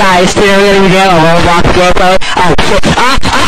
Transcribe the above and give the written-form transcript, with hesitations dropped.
guys, today we're gonna be doing a Roblox gameplay. Oh shit.